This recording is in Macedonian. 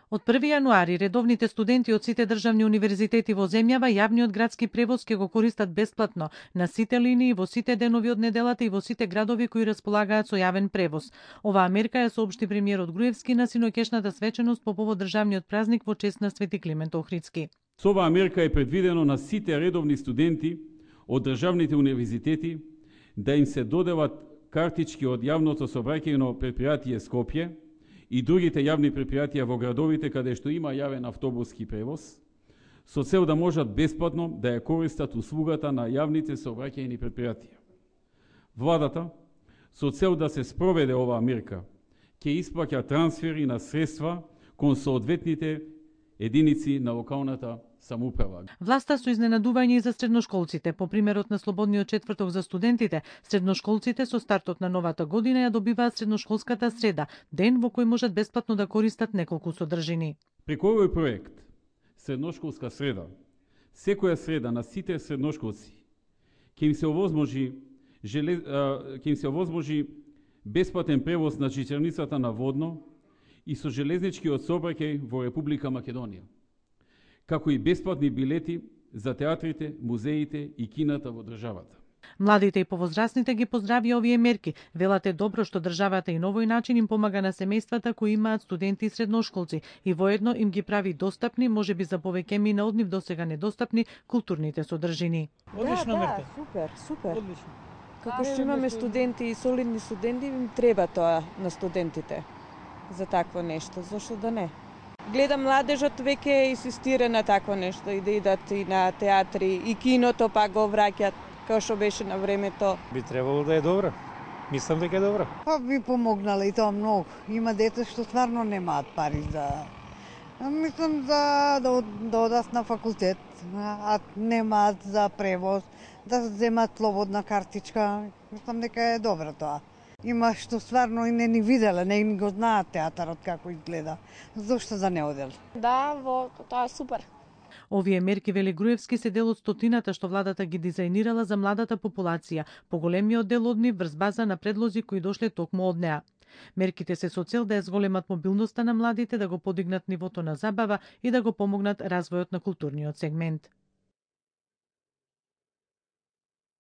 Од 1 јануари редовните студенти од сите државни универзитети во земјава јавниот градски превоз ќе го користат бесплатно на сите линии во сите денови од неделата и во сите градови кои располагаат со јавен превоз. Оваа мерка ја соопшти премиерот Груевски на синоќешната свеченост по повод државниот празник во чест на Свети Климент Охридски. Со оваа мерка е предвидено на сите редовни студенти од државните универзитети да им се доделат картички од јавното сообраќајно предпријатие Скопје и другите јавни предпријатија во градовите каде што има јавен автобуски превоз, со цел да можат бесплатно да ја користат услугата на јавните сообраќајни предпријатија. Владата, со цел да се спроведе оваа мерка, ќе исплаќа трансфери на средства кон соодветните единици на локалната самоуправа. Власта со изненадување и за средношколците. По примерот на слободниот четврток за студентите, средношколците со стартот на новата година ја добиваат средношколската среда, ден во кој можат бесплатно да користат неколку содржини. Преку овој проект Средношколска среда, секоја среда на сите средношколци ќе им се овозможи бесплатен превоз на чичерницата на водно и со железничкиот сообраќај во Република Македонија, како и бесплатни билети за театрите, музеите и кината во државата. Младите и повозрастните ги поздравија овие мерки. Велат е добро што државата и на овој начин им помага на семејствата кои имаат студенти и средношколци и воедно им ги прави достапни, можеби за повеќе мина од нив досега недостапни, културните содржини. Одлично мерка. Супер. Одлично. Како што имаме студенти и солидни студенти, им треба тоа на студентите за такво нешто, зашто да не? Гледам младежот веќе инсистира на такво нешто и да идат и на театри и киното пак го враќат како што беше на времето. Би требало да е добро. Мислам дека е добро. Па би помогнала и тоа многу. Има деца што стварно немаат пари за мислам да одат на факултет, а немаат за превоз, да земат слободна картичка. Мислам дека е добро тоа. Има што стварно и не ни виделе, не ни го знаат театарот како изгледа. Зошто да не одел? Да, тоа е супер. Овие мерки, вели Груевски, се дел од стотината што владата ги дизајнирала за младата популација, поголемиот дел од нив врз база на предлози кои дошле токму од неа. Мерките се со цел да ја зголемат мобилноста на младите, да го подигнат нивото на забава и да го помогнат развојот на културниот сегмент.